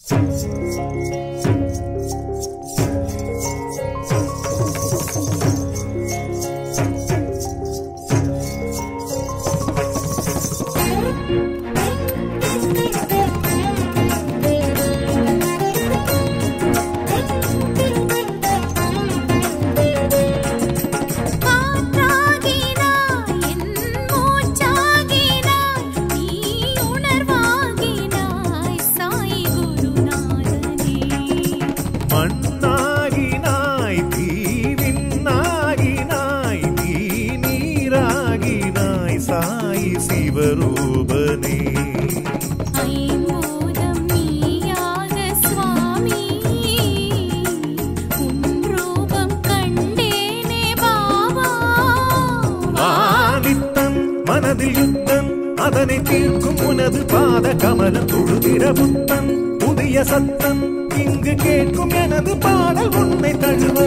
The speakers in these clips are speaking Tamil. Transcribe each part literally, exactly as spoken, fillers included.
சத்தம் இங்கு கேட்கும் எனது பாடல் உன்னை தழுவ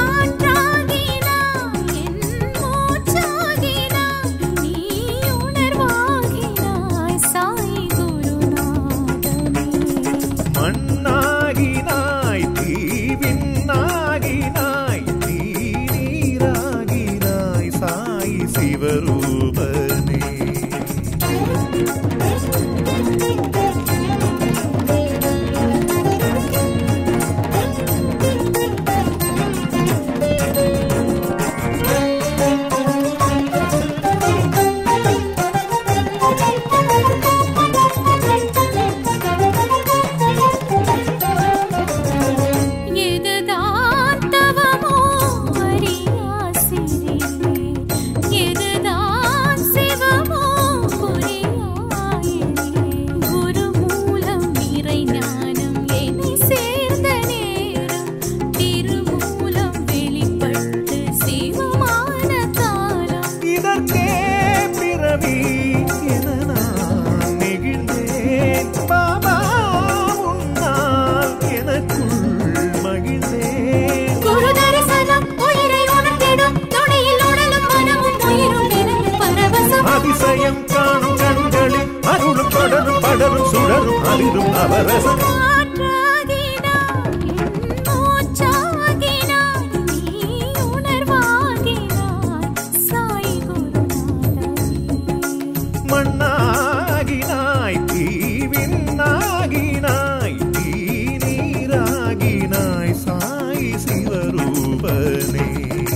மண்ணாகினாய் தீவின்னாகினாய் நீ நீராகினாய் சாய் சிவரூபனே. அதிசயம் காணும் கண்களில் அருளும் தொடரும் படரும் சுடரும் அதிரும் நவரசம். மண்ணாகினாய் தீவின்னாகினாய் தீ நீராகினாய் சாய் சிவரூபனே.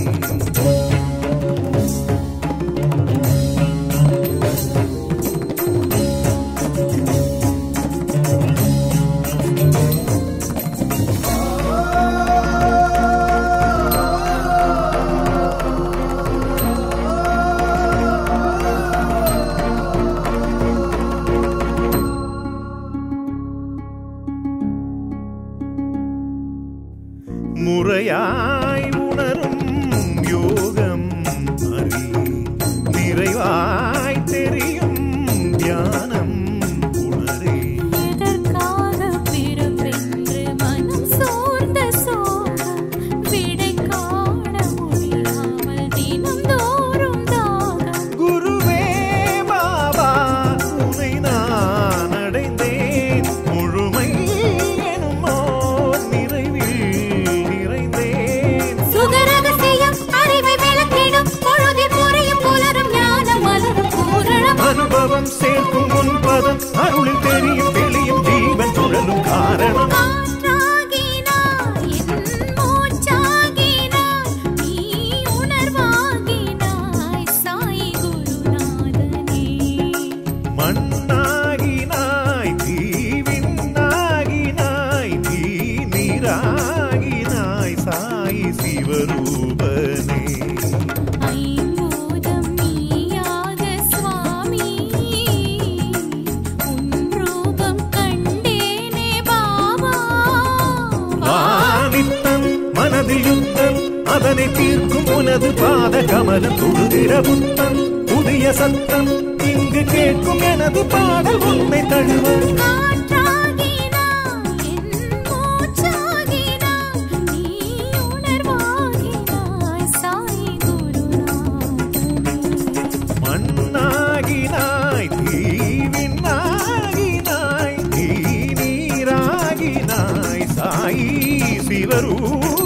முறையாய் உணரும் யோகம் அறி நிறைவாய் தெரியும் தியானம் உணரே. எதற்காக பிறப்பென்று மனம் சோர்ந்த சோகம் விடை காண முடியாமல் தினம் தோறும் தாகம். குருவே பாபா உனை நான் அடைந்தேன் முழுமை எனும் ஓர் நிறைவில் அனுபவம் சேர்க்கும் உன் பதம் அருளில் தெரியும் வெளியும் ஜீவன் சுழலும் காரணம். மண்ணாகினாய் தீவின்னாகினாய் தீ நீராகினாய் சாய் சிவரூபனே. மனதில் யுத்தம் அதனை தீர்க்கும் உனது பாத கமலம் தொழுகிற புத்தம் புதிய சத்தம் இங்கு கேட்கும் எனது பாடல் உன்னை தழுவ. மண்ணாகினாய் தீவின்னாகினாய் தீ நீராகினாய் சிவரூபம்